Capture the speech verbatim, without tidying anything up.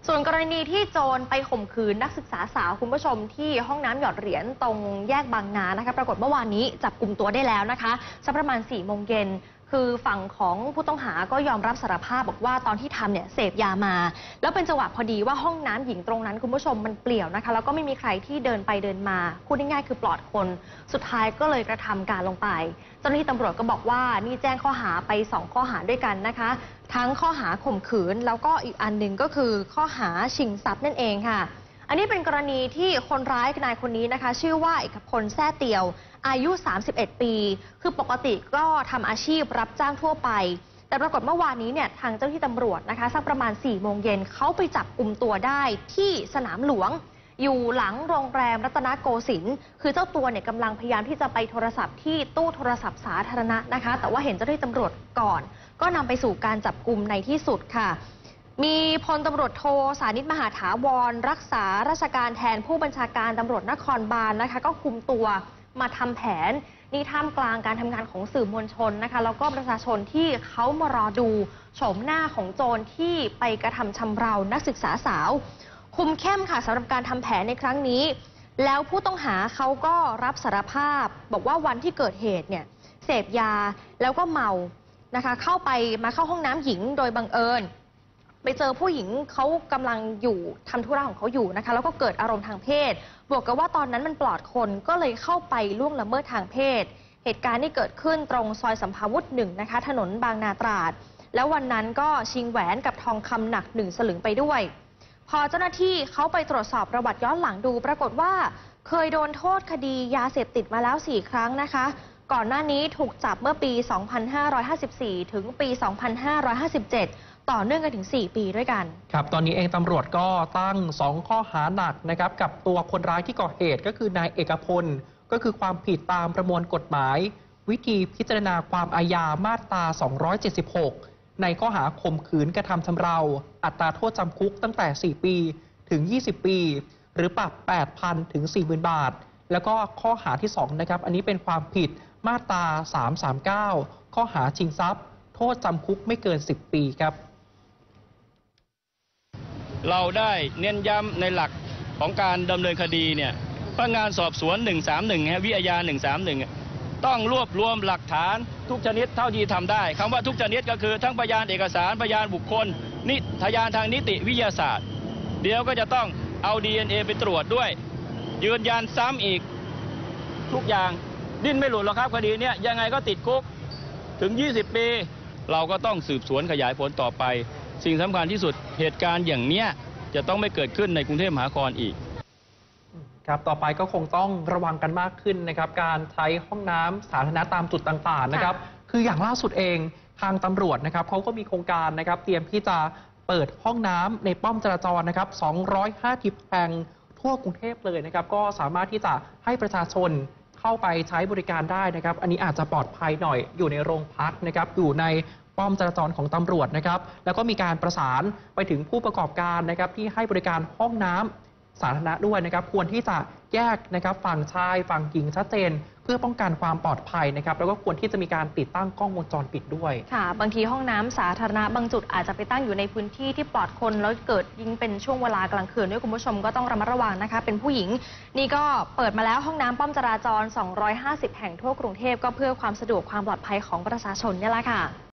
ส่วนกรณีที่โจรไปข่มขืนนักศึกษาสาวคุณผู้ชมที่ห้องน้ำหยอดเหรียญตรงแยกบางนานะคะปรากฏเมื่อวานนี้จับกลุ่มตัวได้แล้วนะคะสักประมาณสี่โมงเย็นคือฝั่งของผู้ต้องหาก็ยอมรับสารภาพบอกว่าตอนที่ทำเนี่ยเสพยามาแล้วเป็นจังหวะพอดีว่าห้องน้ำหญิงตรงนั้นคุณผู้ชมมันเปลี่ยวนะคะแล้วก็ไม่มีใครที่เดินไปเดินมาพูดง่ายๆคือปลอดคนสุดท้ายก็เลยกระทำการลงไปเจ้าหน้าที่ตำรวจก็บอกว่านี่แจ้งข้อหาไปสองข้อหาด้วยกันนะคะทั้งข้อหาข่มขืนแล้วก็อีกอันหนึ่งก็คือข้อหาชิงทรัพย์นั่นเองค่ะอันนี้เป็นกรณีที่คนร้ายนายคนนี้นะคะชื่อว่าเอกพลแซ่เตียวอายุสามสิบเอ็ดปีคือปกติก็ทำอาชีพรับจ้างทั่วไปแต่ปรากฏเมื่อวานนี้เนี่ยทางเจ้าหน้าที่ตำรวจนะคะสักประมาณสี่โมงเย็นเขาไปจับกลุ่มตัวได้ที่สนามหลวงอยู่หลังโรงแรมรัตนโกสินทร์คือเจ้าตัวเนี่ยกำลังพยายามที่จะไปโทรศัพท์ที่ตู้โทรศัพท์สาธารณะนะคะแต่ว่าเห็นเจ้าหน้าที่ตำรวจก่อนก็นำไปสู่การจับกลุ่มในที่สุดค่ะมีพลตำรวจโทสานิตมหาถาวรรักษาราชการแทนผู้บัญชาการตำรวจนครบาลนะคะก็คุมตัวมาทำแผนนี่ท่ามกลางการทำงานของสื่อมวลชนนะคะแล้วก็ประชาชนที่เขามารอดูโฉมหน้าของโจรที่ไปกระทำชำเรานักศึกษาสาวคุมเข้มค่ะสำหรับการทำแผนในครั้งนี้แล้วผู้ต้องหาเขาก็รับสารภาพบอกว่าวันที่เกิดเหตุเนี่ยเสพยาแล้วก็เมานะคะเข้าไปมาเข้าห้องน้ำหญิงโดยบังเอิญไปเจอผู้หญิงเขากำลังอยู่ทำธุระของเขาอยู่นะคะแล้วก็เกิดอารมณ์ทางเพศบวกกับว่าตอนนั้นมันปลอดคนก็เลยเข้าไปล่วงละเมิดทางเพศเหตุการณ์ที่เกิดขึ้นตรงซอยสัมภาวุธหนึ่งนะคะถนนบางนาตราดแล้ววันนั้นก็ชิงแหวนกับทองคำหนักหนึ่งสลึงไปด้วยพอเจ้าหน้าที่เขาไปตรวจสอบประวัติย้อนหลังดูปรากฏว่าเคยโดนโทษคดียาเสพติดมาแล้วสี่ครั้งนะคะก่อนหน้านี้ถูกจับเมื่อปีสองพันห้าร้อยห้าสิบสี่ถึงปีสองพันห้าร้อยห้าสิบเจ็ดต่อเนื่องกันถึงสี่ปีด้วยกันครับตอนนี้เองตำรวจก็ตั้งสองข้อหาหนักนะครับกับตัวคนร้ายที่ก่อเหตุก็คือนายเอกพลก็คือความผิดตามประมวลกฎหมายวิธีพิจารณาความอาญามาตราสองร้อยเจ็ดสิบหกในข้อหาข่มขืนกระทำชำเราอัตราโทษจำคุกตั้งแต่สี่ปีถึงยี่สิบปีหรือปรับ แปดพัน ถึง สี่หมื่น บาทแล้วก็ข้อหาที่สองนะครับอันนี้เป็นความผิดมาตราสามร้อยสามสิบเก้าข้อหาชิงทรัพย์โทษจำคุกไม่เกินสิบปีครับเราได้เน้นย้ำในหลักของการดำเนินคดีเนี่ยพนักงานสอบสวนหนึ่งสามหนึ่งฮะวิทยาหนึ่งสามหนึ่งต้องรวบรวมหลักฐานทุกชนิดเท่าที่ทำได้คำว่าทุกชนิดก็คือทั้งพยานเอกสารพยานบุคคลนิพยานทางนิติวิทยาศาสตร์เดี๋ยวก็จะต้องเอา ดี เอ็น เอ ไปตรวจด้วยยืนยันซ้ำอีกทุกอย่างดิ้นไม่หลุดหรอกครับคดีนี้ยังไงก็ติดคุกถึงยี่สิบปีเราก็ต้องสืบสวนขยายผลต่อไปสิ่งสำคัญที่สุดเหตุการณ์อย่างนี้จะต้องไม่เกิดขึ้นในกรุงเทพมหานครอีกครับต่อไปก็คงต้องระวังกันมากขึ้นนะครับการใช้ห้องน้ำสาธารณะตามจุดต่างๆนะครับคืออย่างล่าสุดเองทางตำรวจนะครับเขาก็มีโครงการนะครับเตรียมที่จะเปิดห้องน้ำในป้อมจราจรนะครับสองร้อยห้าสิบแห่งทั่วกรุงเทพเลยนะครับก็สามารถที่จะให้ประชาชนเข้าไปใช้บริการได้นะครับอันนี้อาจจะปลอดภัยหน่อยอยู่ในโรงพักนะครับอยู่ในป้อมจราจรของตำรวจนะครับแล้วก็มีการประสานไปถึงผู้ประกอบการนะครับที่ให้บริการห้องน้ำสาธารณะด้วยนะครับควรที่จะแยกนะครับฝั่งชายฝั่งหญิงชัดเจนเพื่อป้องกันความปลอดภัยนะครับแล้วก็ควรที่จะมีการติดตั้งกล้องวงจรปิดด้วยค่ะบางทีห้องน้ำสาธารณะบางจุดอาจจะไปตั้งอยู่ในพื้นที่ที่ปลอดคนแล้วเกิดยิ่งเป็นช่วงเวลากลางคืนด้วยคุณผู้ชมก็ต้องระมัดระวังนะคะเป็นผู้หญิงนี่ก็เปิดมาแล้วห้องน้ำป้อมจราจรสองร้อยห้าสิบแห่งทั่วกรุงเทพก็เพื่อความสะดวกความปลอดภัยของประชาชนนี่แหละค่ะ